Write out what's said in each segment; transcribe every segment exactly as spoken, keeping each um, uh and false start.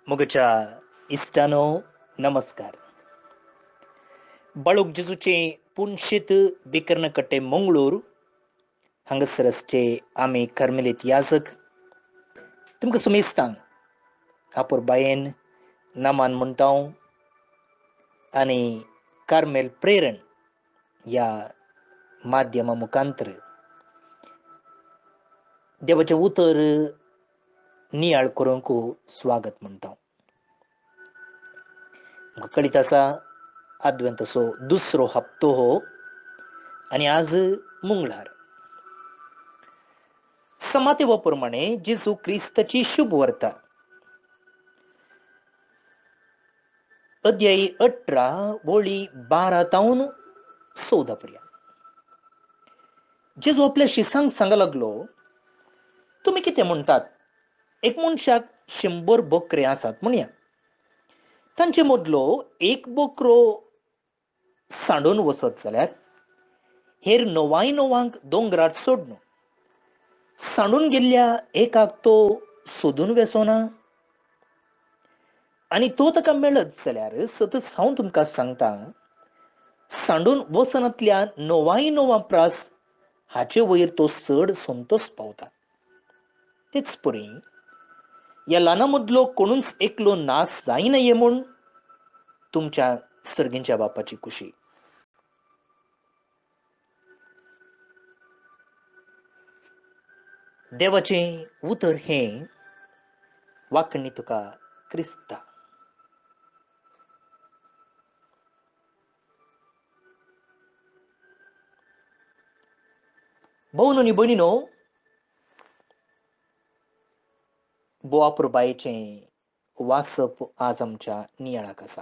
मोगच्या इष्टानो नमस्कार. बाळूक जेजूचे पुनशित बिकर्ण कट्टे मंगळूर हांगसरसचे आमी कर्मेलीत याजक तुमकां सुमेस्तां आपूर बायेन नामान म्हणटाव आनी कार्मेल प्रेरण ह्या माध्यमा मुखांतर देवाचें उतर नियाळ करूंक स्वागत म्हणटा. कळीत आसा आद्वेंताचो दुसरो हप्तो हो आनी आज मंगळार. समातेवा प्रमाणे जेजू क्रिस्ताची शुभ वार्ता अध्यायी अठरा वळी बारा तावन चौदा पर्यंत. जेजू आपल्या शिसांक सांगूंक लागलो, तुमी कितें म्हणटात? एक मनशाक शंबर बकरे आसात म्हणया. तांचे मदलो एक बकरो सांडून वसत जाल्यार हेर णवाय णवांक दोंगरार सोडून सांडून गेल्ल्या एकाक तो सोदून वेसोना. आनी तो ताका मेळत जाल्यार सतत हांव तुमकां सांगता, सांडून वसनांतल्या णवाय णवां प्रास हाचे वयर तो चड संतोष पावता. तेच परी ह्या ल्हाना मदलो कोणूच एकलो नाश जायनये म्हूण तुमच्या सर्गेच्या बापाची कुशी. देवाचें उतर हें वाकणी तुका क्रिस्ता. भोवन आनी भयणीनो, बोवापूर बायेचें वासप आज आमच्या नियाळाक आसा.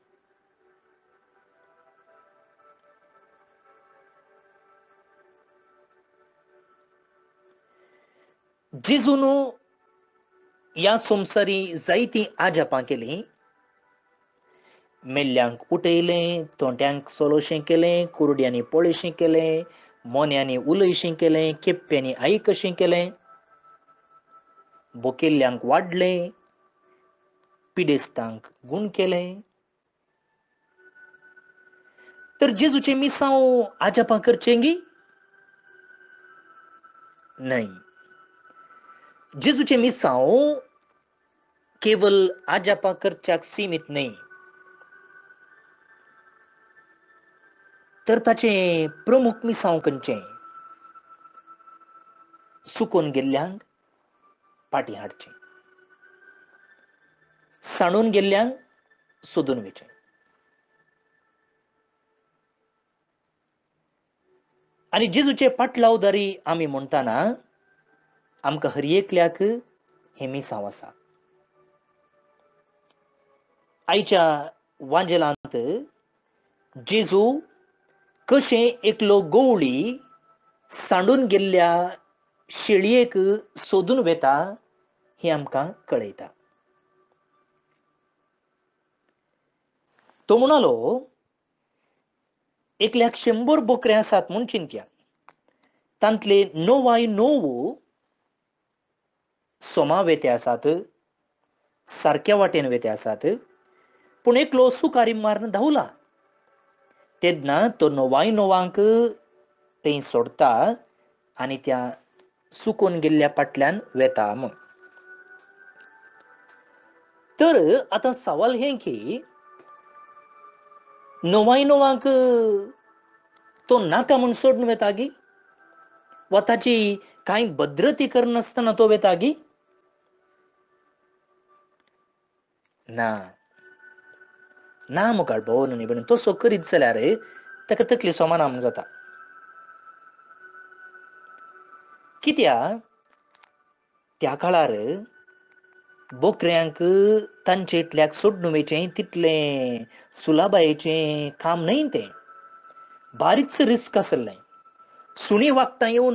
जेजून ह्या संवसारी जायतीं आजापां केलीं. मेल्ल्यांक उठयलें, थोंट्यांक सोलोशें केलें, कुरड्यांनी पळयशें केलें, मोन्यांनी उलयशें केलें, केप्प्यांनी आयकशें केलें, भुकेल्ल्यांक वाडलें, पिडेस्तांक गूण केलें. तर जेजूचें मिसांव आजापां करचें गी? न्हय. जेजूचें मिसांव केवल आजापां करच्याक सीमीत न्हय, तर ताचें प्रमुख मिसांव खंयचें? सुकोवन गेल्ल्यांक फाटीं हाडचें, सांडून गेल्ल्यांक सोदून वेचें. आनी जेजूचे पाटलावदारी आमी म्हणटाना आमकां हर एकल्याक हें मिसांव आसा. आयच्या वांजेलांत जेजू कशें एकलो गवळी सांडून गेल्ल्या शेळयेक सोदून वेता हें आमकां कळयता. तो म्हणालो, एकल्याक शंबर बकरे आसात म्हूण चिंतया. तांतले णवाय णव सोमा वेते आसात, सारक्या वाटेन वेते आसात, पूण एकलो सुकारीम मारून धांवला. तेन्ना तो णवाय णवांक थंय सोडता आनी त्या सुकोवन गेल्ल्या फाटल्यान वेता म्हूण. तर आतां सवाल हें की णवाय णवांक तो नाका म्हूण सोडून वेता गी? वा ताची कांय भद्रती करनासतना तो वेता गी? ना. ना मुखार भोवन आनी भयणीनो, तसो करीत जाल्यार ताका तकली सोमाना म्हूण जाता. कित्याक त्या काळार बकऱ्यांक तांचे इतल्याक सोडून वेचें तितलें सुलाबायेचें काम न्हय तें. बारीकसो रिस्क आसलें. सुणी वागतां येवन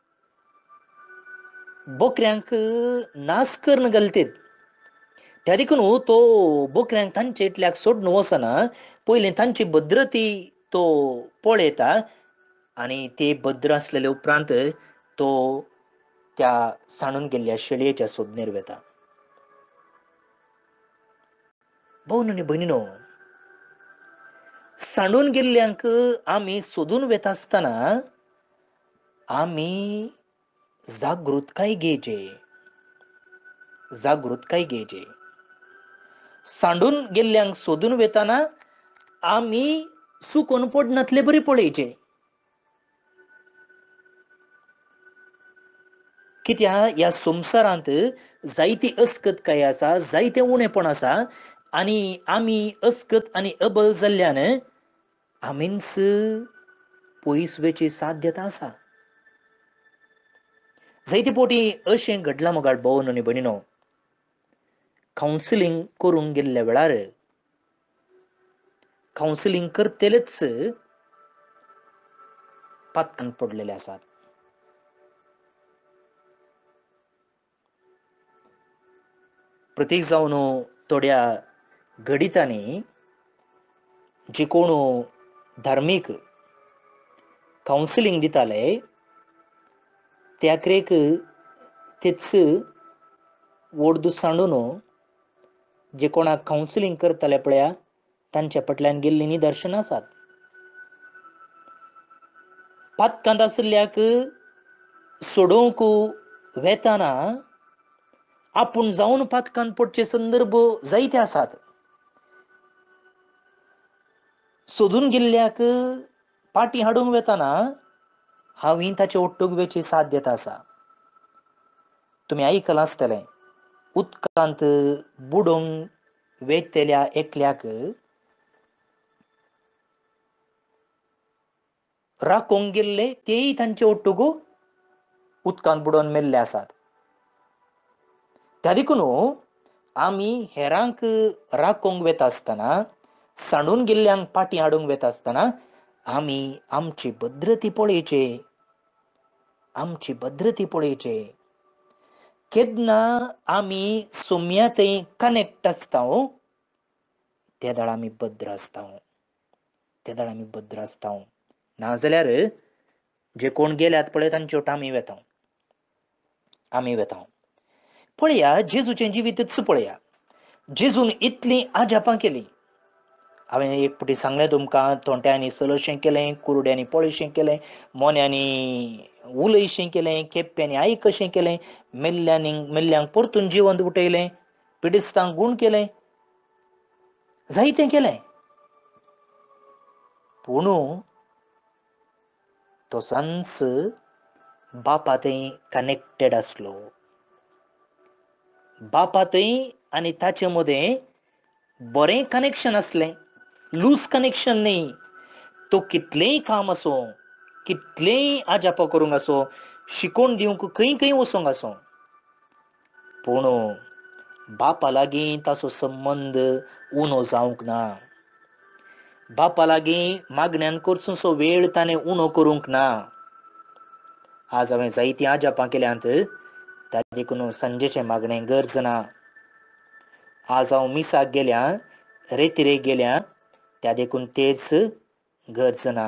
बकऱ्यांक नाश करून घालतात. त्या देखून तो बकऱ्यांक तांचे इतल्याक सोडून वचना, पयलीं तांची भद्रती तो पळयता आनी ते भद्र आसलेले उपरांत तो त्या सांडून गेल्ल्या शेळयेच्या सोदणेर वेता. भाऊ आणि बहिणीनो, सांडून गेल्ल्यांक आम्ही सोदून वेत असताना आम्ही जागृतकाय घेवचे जागृतकाय घेवचे सांडून गेल्ल्यांक सोदून वेताना आम्ही सुकोन पडनातले बरे पळयचे. कित्या ह्या संवसारांत जायती अस्कतकाय आसा, जायते उणेपण आसा आनी आमी अस्कत आनी अबल जाल्ल्यान आमीच पयस वेची साध्यता आसा. जायते फावटी अशें घडलां मोगाळ भोवन आनी भयणीनो, कावन्सिलींग करूंक गेल्ल्या वेळार कावन्सिलींग करतलेच पातकान पडलेले आसात. प्रत्येक जावन थोड्या घडितांनी जे कोण धार्मीक कावन्सिलींग दिताले त्याकरेक तेच व्हड सांडून जे कोणाक कावन्सिलींग करताले पळया तांच्या फाटल्यान गेल्लीं निदर्शनां आसात. पातकांत आशिल्ल्याक सोडोवंक वेताना आपूण जावन पातकांत पडचे संदर्भ जायते आसात. सोदून गेल्ल्याक पाटी हाडूंक वेताना हांवें ताचे ओट्टूक वेची साध्यता आसा. तुमी आयकलां आसतलें, उदकांत बुडोवंक वेतल्या एकल्याक राकोंक गेल्ले तेय तांचे ओट्टूक उदकांत बुडोवन मेल्ले आसात. त्या देखून आमी हेरांक राकोंक वेता आसतना, सांडून गेल्ल्यांक पाटी हाडूंक वेता आसतना आमी आमची भद्रती पळयचे आमची भद्रती पळयचे. केन्ना आमी सोम्यातय कनेक्ट आसता त्या दाळ आमी भद्र आसता त्या दाळ आमी भद्र आसता नाजाल्यार जे कोण गेल्यात पळय तांचे वाट आमी वेता आमी वेता पळया, जेजूचें जिवीतच पळया. जेजून इतलीं आजापां केलीं. हांवें एक फावटी सांगलें तुमकां, थोंट्यांनी सलशें केलें, कुरड्यांनी पळयशें केलें, मोन्यांनी उलयशें केलें, केप्यांनी आयकशें केलें, मेल्ल्यांनी मेल्ल्यांक परतून जिवंत उठयलें, पिडिस्तांक गूण केलें, जायतें केलें. पूण तो सदांच बापातय कनेक्टेड आसलो. बापातय आनी ताचे मदें बरें कनेक्शन आसलें, लूज कनेक्शन न्ही. तो कितलेंय काम आसूं, कितलेंय आजापां करूंक आसूं, शिकोवन दिवंक खंय खंय वचूंक आसूं, पूण बापा लागीं ताचो संबंद उणो जावंक ना. बापा लागीं मागण्यांन करचोसो वेळ ताणें उणो करूंक ना. आज हांवें जायतीं आजापां केल्यांत, ताका देखून संजेचें मागणें गरज ना. आज हांव मिसाक गेल्यां, रेतिरेक गेल्यां, त्या देखून तेच गरज ना.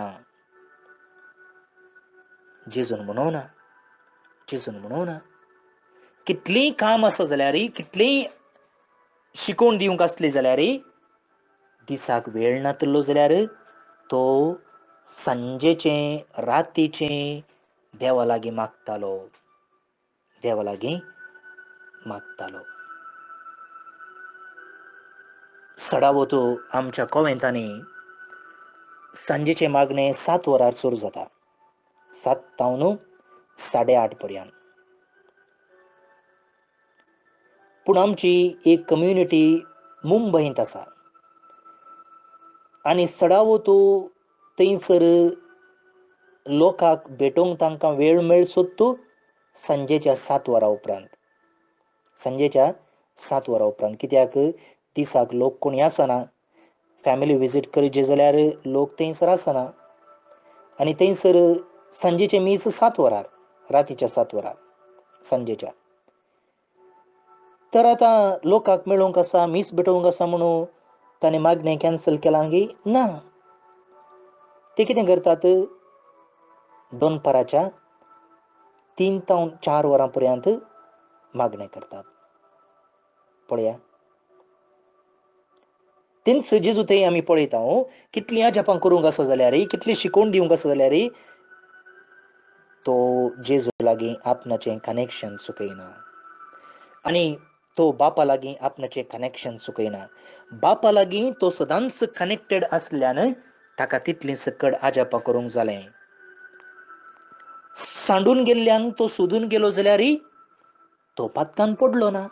जेजून म्हणोना जेजून म्हणोना कितलींय काम आसा जाल्यारय, कितलींय शिकोवन दिवंक आसली जाल्यारय दिसाक वेळ नातलो जाल्यार तो सांजेचें रातीचें देवा लागीं मागतालो देवा लागीं मागतालो. सडावतो आमच्या कॉवेंतांनी सांजेचें मागणें सात वरांर सुरू जाता, सात तावन साडे आठ पर्यंत. पूण आमची एक कम्युनिटी मुंबयंत आसा आनी सडावतो थंयसर लोकांक भेटोवंक तांकां वेळ मेळ सोदतो सांजेच्या सात वरां उपरांत सांजेच्या सात वरां उपरांत कित्याक दिसाक लोक कोणी आसना. फॅमिली विजीट करचे जाल्यार लोक थंयसर आसना आनी थंयसर सांजेचें मीस सात वरार, रातीच्या सात वरार सांजेच्या. तर आतां लोकांक मेळोवंक आसा, मीस भेटोवंक आसा म्हणून ताणें मागणें कॅन्सल केलां गी ना. ते कितें करतात, दोनपाराच्या तीन तावन चार वरां पर्यंत मागणें करतात. पळया, तेंच जेजू थंय आमी पळयता कितलीं जपां करूंक आसा जाल्यार कितली शिकोवन दिवंक आसा जाल्यार तो जेजू लागीं आपणाचें कनेक्शन सुकयना आनी तो बापा लागीं आपणाचें कनेक्शन सुकयना. बापा लागीं तो सदांच कनेक्टेड आसल्यान ताका तितलीं सकड आजापां करूंक जालें. सांडून गेल्ल्यांक तो सोदून गेलो जाल्यारय तो पातकान पडलो ना,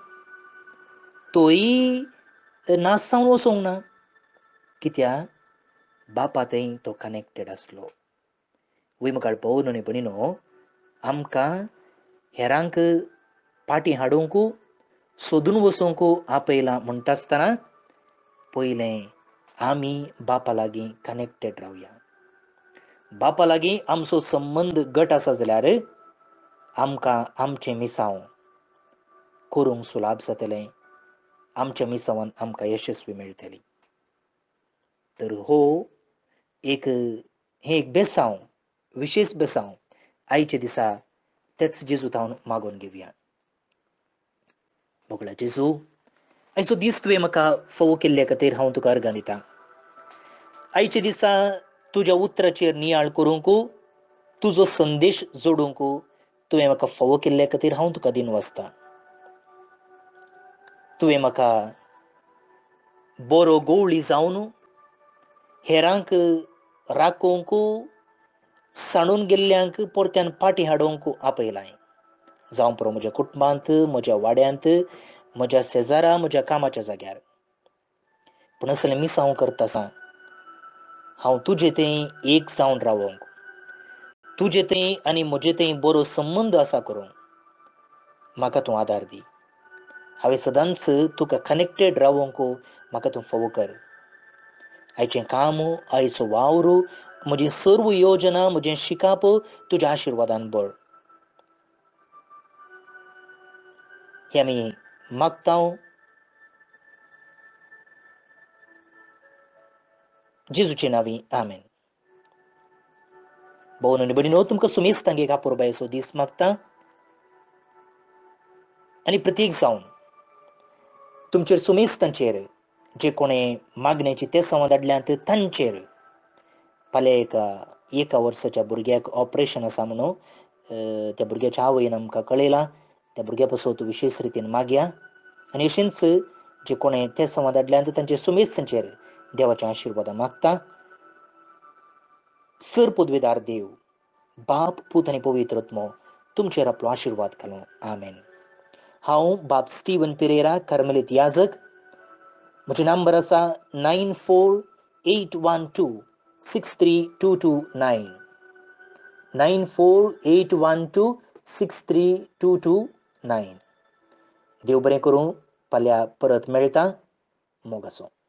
तोय नास जावन वचोंक ना. कित्याक बापा थंय तो कनेक्टेड आसलो. वैमुखार पौल आनी भयणीनो, आमकां हेरांक फाटीं हाडूंक सोदून वचोंक आपयलां म्हणटा आसतना पयलें आमी बापा लागीं कनेक्टेड रावया. बापा लागीं आमचो संबंद घट आसा जाल्यार आमकां आमचें मिसांव करूंक सुलाभ जातलें, आमच्या मिसावान आमकां यशस्वी मेळटली. तर हो एक हें एक बेसांव, विशेश बेसांव आयच्या दिसा तेच जेजू थावन मागून घेवया. मोगला जेजू, आयचो दीस तुवें म्हाका फोव केल्ले खातीर हांव तुका अर्गां दितां. आयच्या दिसा तुज्या उतराचेर नियाळ करूंक, तुजो संदेश जोडूंक तुवें म्हाका फोव केल्ले खातीर हांव तुका दिनवासतां. तुवें म्हाका बरो गवळी जावन हेरांक राखोवंक, सांडून गेल्ल्यांक परत्यान फाटीं हाडूंक आपयलां. जावं पुरो म्हज्या कुटुंबांत, म्हज्या वाड्यांत, म्हज्या शेजारा, म्हज्या कामाच्या जाग्यार. पूण असलें मिसांव करता आसतना हांव तुजे थंय एक जावन रावंक, तुजे थंय आनी म्हजे थंय बरो संबंद आसा करूंक म्हाका तूं आदार दी. हांवें सदांच तुका कनेक्टेड रावंक म्हाका तूं फोव कर. आयचें काम, आयचो वावर, म्हजी सर्व योजना, म्हजें शिकाप तुज्या आशिर्वादान बळ. हें आमी मागतां जेजूचे नांवीं. आमेन. भोवन आनी भयणीनो, तुमकां सुमेस्तांक एक आपुरबायेचो दीस मागतां आनी प्रत्येक जावन तुमचेर सुमेस्तांचेर जे कोणें मागण्याची ते संवाद धाडल्यांत तांचेर फाल्यां एका एका वर्साच्या भुरग्याक ऑपरेशन आसा म्हणून त्या भुरग्याच्या आवयन आमकां कळयलां. त्या भुरग्या पासत विशेश रितीन मागया आनी अशेंच जे कोणें ते संवाद धाडल्यांत तांचे सुमेस्तांचेर देवाचें आशिर्वाद मागतां. सर पदवेदार देव, बाप, पूत आनी पवित्र आत्मो तुमचेर आपलो आशिर्वाद घालूं. आमेन. हांव बाब स्टीवन पेरेरा, कार्मेलीत याजक. म्हजें नंबर आसा nine four eight one two six three two two nine. Nine four eight one two six three two two nine. देव बरें करूं. फाल्यां परत मेळटा. मोग आसूं.